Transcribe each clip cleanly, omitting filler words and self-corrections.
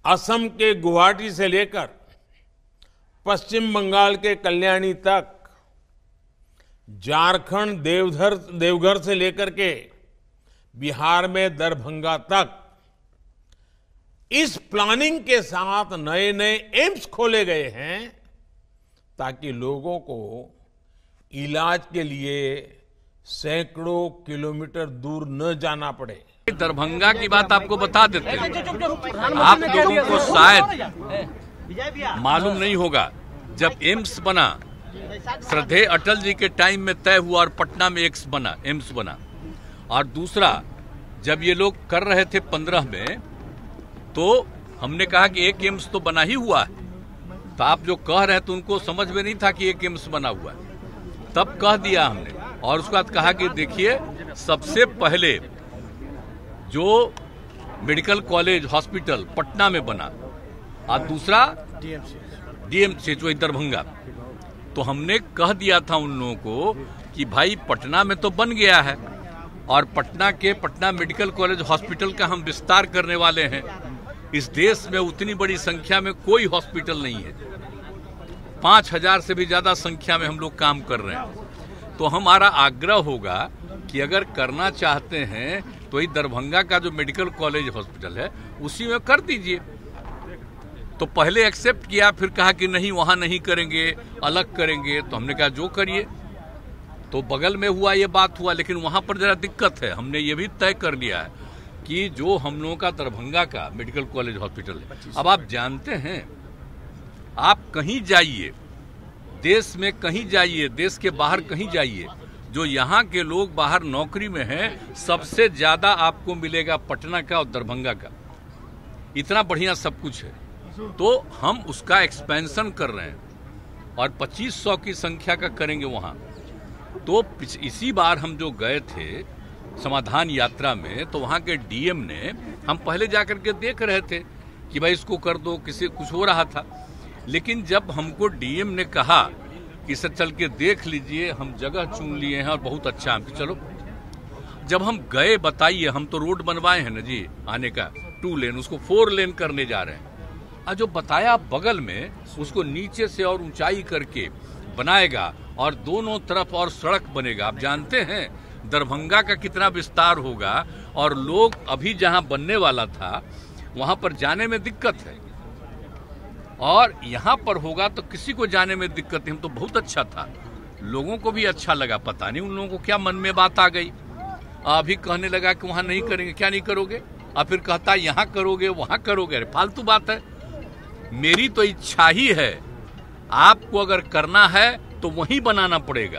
असम के गुवाहाटी से लेकर पश्चिम बंगाल के कल्याणी तक, झारखंड देवघर से लेकर के बिहार में दरभंगा तक इस प्लानिंग के साथ नए नए एम्स खोले गए हैं ताकि लोगों को इलाज के लिए सैकड़ों किलोमीटर दूर न जाना पड़े। दरभंगा की बात आपको बता देते हैं। आप लोगों को शायद मालूम नहीं होगा, जब एम्स बना श्रद्धेय अटल जी के टाइम में तय हुआ और पटना में एम्स बना, और दूसरा जब ये लोग कर रहे थे 15 में, तो हमने कहा कि एक एम्स तो बना ही हुआ है। तो आप जो कह रहे थे उनको समझ में नहीं था कि एक एम्स बना हुआ है, तब कह दिया हमने। और उसके बाद कहा कि देखिए, सबसे पहले जो मेडिकल कॉलेज हॉस्पिटल पटना में बना और दूसरा डीएमसी जो दरभंगा, तो हमने कह दिया था उन लोगों को कि भाई पटना में तो बन गया है और पटना मेडिकल कॉलेज हॉस्पिटल का हम विस्तार करने वाले हैं। इस देश में उतनी बड़ी संख्या में कोई हॉस्पिटल नहीं है, 5000 से भी ज्यादा संख्या में हम लोग काम कर रहे हैं। तो हमारा आग्रह होगा कि अगर करना चाहते हैं तो ये दरभंगा का जो मेडिकल कॉलेज हॉस्पिटल है उसी में कर दीजिए। तो पहले एक्सेप्ट किया, फिर कहा कि नहीं वहां नहीं करेंगे, अलग करेंगे। तो हमने कहा जो करिए। तो बगल में हुआ ये बात हुआ, लेकिन वहां पर जरा दिक्कत है। हमने ये भी तय कर लिया है कि जो हम लोगों का दरभंगा का मेडिकल कॉलेज हॉस्पिटल है, अब आप जानते हैं, आप कहीं जाइए, देश में कहीं जाइए, देश के बाहर कहीं जाइए, जो यहाँ के लोग बाहर नौकरी में हैं, सबसे ज्यादा आपको मिलेगा पटना का और दरभंगा का। इतना बढ़िया सब कुछ है। तो हम उसका एक्सपेंशन कर रहे हैं और 2500 की संख्या का करेंगे वहां। तो इसी बार हम जो गए थे समाधान यात्रा में, तो वहां के डीएम ने, हम पहले जाकर के देख रहे थे कि भाई इसको कर दो, किसी कुछ हो रहा था। लेकिन जब हमको डीएम ने कहा कि इसे चल के देख लीजिए, हम जगह चुन लिए हैं और बहुत अच्छा है, चलो। जब हम गए, बताइए, हम तो रोड बनवाए हैं ना जी आने का, 2 लेन, उसको 4 लेन करने जा रहे हैं। और जो बताया बगल में, उसको नीचे से और ऊंचाई करके बनाएगा और दोनों तरफ और सड़क बनेगा। आप जानते हैं दरभंगा का कितना विस्तार होगा, और लोग अभी जहां बनने वाला था वहां पर जाने में दिक्कत है, और यहां पर होगा तो किसी को जाने में दिक्कत नहीं। हम तो बहुत अच्छा था, लोगों को भी अच्छा लगा। पता नहीं उन लोगों को क्या मन में बात आ गई, अभी कहने लगा कि वहां नहीं करेंगे। क्या नहीं करोगे? और फिर कहता यहां करोगे, वहां करोगे। अरे फालतू बात है। मेरी तो इच्छा ही है, आपको अगर करना है तो वहीं बनाना पड़ेगा,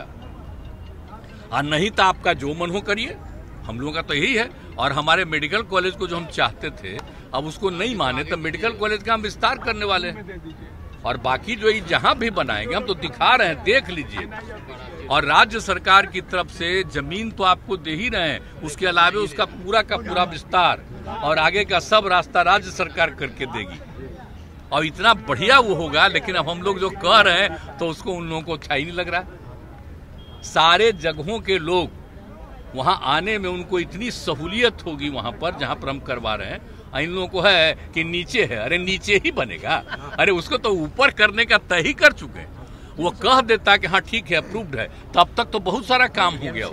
और नहीं तो आपका जो मन हो करिए। हम लोगों का तो यही है। और हमारे मेडिकल कॉलेज को जो हम चाहते थे, अब उसको नहीं माने, तो मेडिकल कॉलेज का हम विस्तार करने वाले हैं। और बाकी जो जहां भी बनाएंगे, हम तो दिखा रहे हैं, देख लीजिए। और राज्य सरकार की तरफ से जमीन तो आपको दे ही रहे हैं, उसके अलावा उसका पूरा का पूरा विस्तार और आगे का सब रास्ता राज्य सरकार करके देगी, और इतना बढ़िया वो होगा। लेकिन अब हम लोग जो कह रहे हैं तो उसको उन लोगों को अच्छा ही नहीं लग रहा। सारे जगहों के लोग वहां आने में उनको इतनी सहूलियत होगी वहां पर जहां पर हम करवा रहे हैं। इन लोगों को है कि नीचे है, अरे नीचे ही बनेगा, अरे उसको तो ऊपर करने का तय ही कर चुके हैं। वो कह देता कि हाँ ठीक है, अप्रूव्ड है, तो अब तक तो बहुत सारा काम हो गया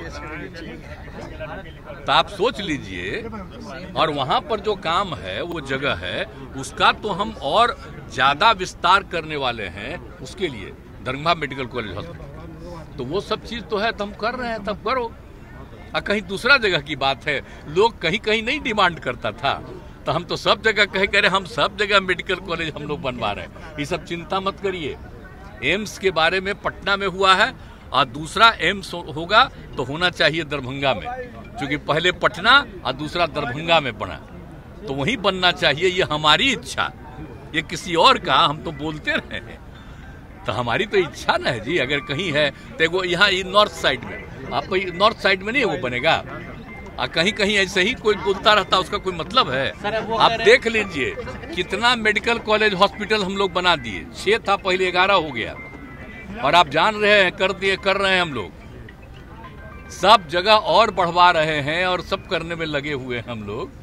तो आप सोच लीजिए। और वहां पर जो काम है, वो जगह है, उसका तो हम और ज्यादा विस्तार करने वाले हैं। उसके लिए दरभंगा मेडिकल कॉलेज हॉस्पिटल, तो वो सब चीज तो है, तो हम कर रहे हैं, तब करो। और कहीं दूसरा जगह की बात है, लोग कहीं कहीं नहीं डिमांड करता था, तो हम तो सब जगह कह रहे, हम सब जगह मेडिकल कॉलेज हम लोग बनवा रहे हैं। ये सब चिंता मत करिए। एम्स के बारे में पटना में हुआ है, और दूसरा एम्स होगा तो होना चाहिए दरभंगा में, क्योंकि पहले पटना और दूसरा दरभंगा में बना, तो वहीं बनना चाहिए। ये हमारी इच्छा, ये किसी और का हम तो बोलते रहे हैं, तो हमारी तो इच्छा न है जी। अगर कहीं है तो यहाँ नॉर्थ साइड में, आपको नॉर्थ साइड में नहीं वो बनेगा, और कहीं कहीं ऐसे ही कोई बोलता रहता, उसका कोई मतलब है? आप देख लीजिए कितना मेडिकल कॉलेज हॉस्पिटल हम लोग बना दिए। 6 था पहले, 11 हो गया, और आप जान रहे हैं, कर रहे हैं हम लोग। सब जगह और बढ़वा रहे हैं और सब करने में लगे हुए हैं हम लोग।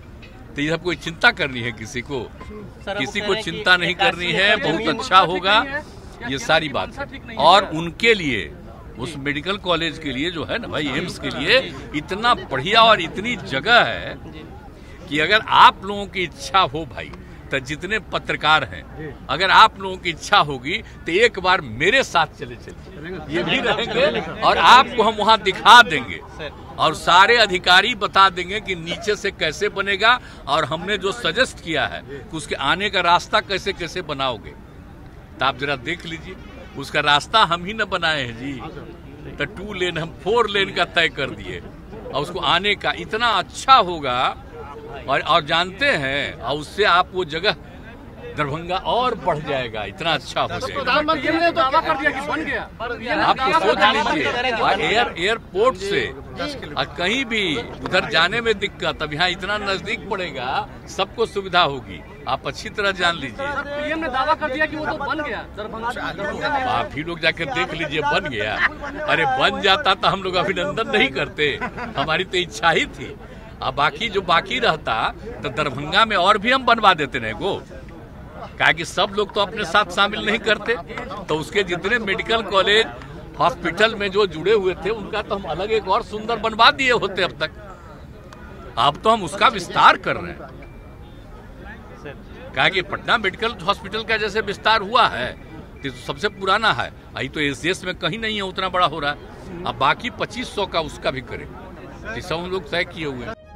तो ये सब कोई चिंता करनी है किसी को चिंता नहीं करनी है। बहुत अच्छा होगा, ये सारी बात है। और उनके लिए, उस मेडिकल कॉलेज के लिए जो है ना भाई, एम्स के लिए इतना बढ़िया और इतनी जगह है कि अगर आप लोगों की इच्छा हो भाई, तो जितने पत्रकार हैं, अगर आप लोगों की इच्छा होगी तो एक बार मेरे साथ चले ये भी रहेंगे और आपको हम वहां दिखा देंगे और सारे अधिकारी बता देंगे कि नीचे से कैसे बनेगा और हमने जो सजेस्ट किया है कि उसके आने का रास्ता कैसे कैसे बनाओगे। तो आप जरा देख लीजिए, उसका रास्ता हम ही न बनाए हैं जी। तो 2 लेन हम 4 लेन का तय कर दिए और उसको आने का इतना अच्छा होगा। और जानते हैं, और उससे आप वो जगह दरभंगा और बढ़ जाएगा, इतना अच्छा हो जाएगा। प्रधानमंत्री ने तो दावा कर दिया कि बन गया। आप तो सोच लीजिए, एयरपोर्ट से कहीं भी उधर जाने में दिक्कत, अब यहाँ इतना नजदीक पड़ेगा, सबको सुविधा होगी। आप अच्छी तरह जान लीजिए। पीएम ने दावा कर दिया कि वो तो बन गया दरभंगा। आप ही लोग जाकर देख लीजिए, बन गया। अरे बन जाता तो हम लोग अभिनंदन नहीं करते, हमारी तो इच्छा ही थी। अब बाकी जो बाकी रहता तो दरभंगा में और भी हम बनवा देते रहे को, क्या कि सब लोग तो अपने साथ शामिल नहीं करते। तो उसके जितने मेडिकल कॉलेज हॉस्पिटल में जो जुड़े हुए थे, उनका तो हम अलग एक और सुंदर बनवा दिए होते अब तक। अब तो हम उसका विस्तार कर रहे हैं, क्या कि पटना मेडिकल हॉस्पिटल का जैसे विस्तार हुआ है तो सबसे पुराना है, अभी तो इस देश में कहीं नहीं है उतना बड़ा हो रहा है। अब बाकी 2500 का उसका भी करें, ये सब हम लोग तय किए हुए हैं।